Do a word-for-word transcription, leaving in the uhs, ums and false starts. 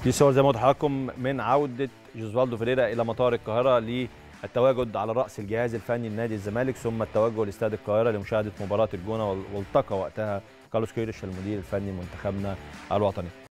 دي صور زي ما قلت لحضراتكم من عوده جوزوالدو فيريرا الى مطار القاهره للتواجد على راس الجهاز الفني لنادي الزمالك، ثم التوجه لاستاد القاهره لمشاهده مباراه الجونه، والتقى وقتها كارلوس كيروش المدير الفني لمنتخبنا الوطني.